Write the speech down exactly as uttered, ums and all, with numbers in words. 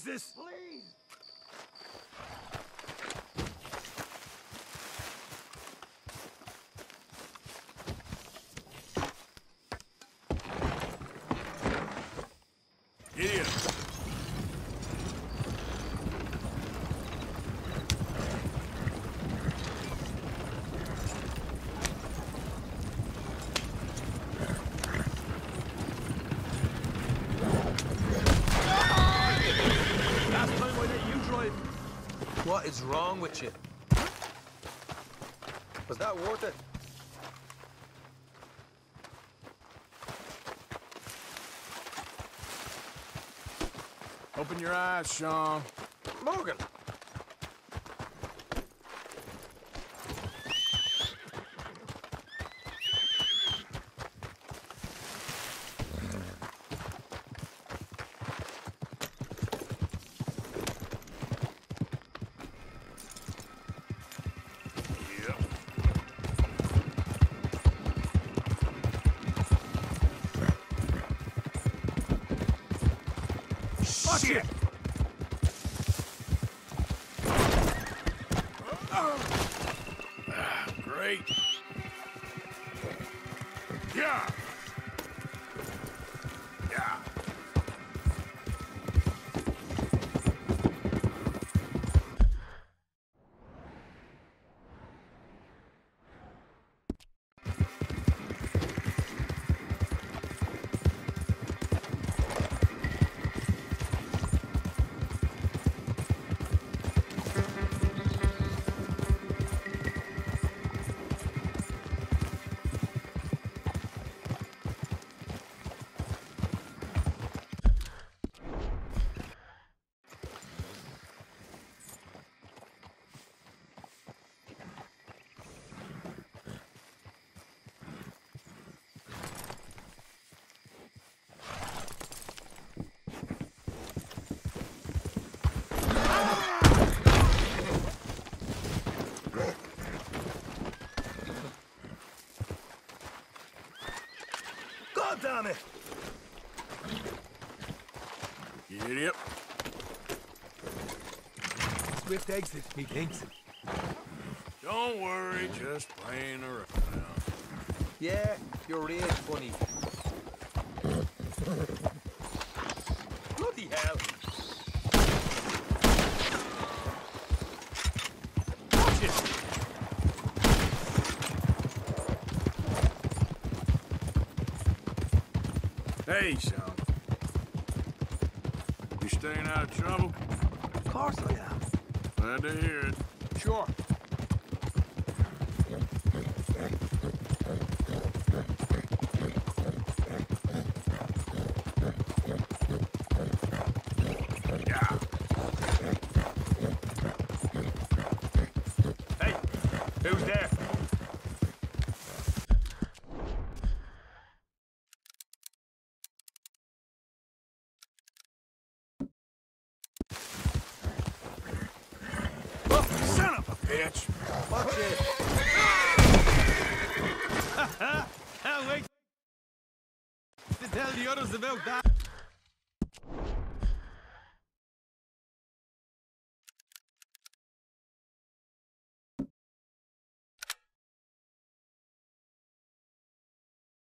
Jesus! Please! Here. Last time I let you drive. What is wrong with you? Was that worth it? Open your eyes, Sean. Morgan! Shit! Ah, great. Yeah. Yeah. God damn it! Get up. Swift exit, me thinks. Don't worry, just playing around. Yeah, you're real funny. Bloody hell! Watch it! Hey, Sean. You staying out of trouble? Of course I am. Glad to hear it. Sure. Yeah. Hey, who's there? Son of a bitch! Watch it! Can't wait to tell the others about that.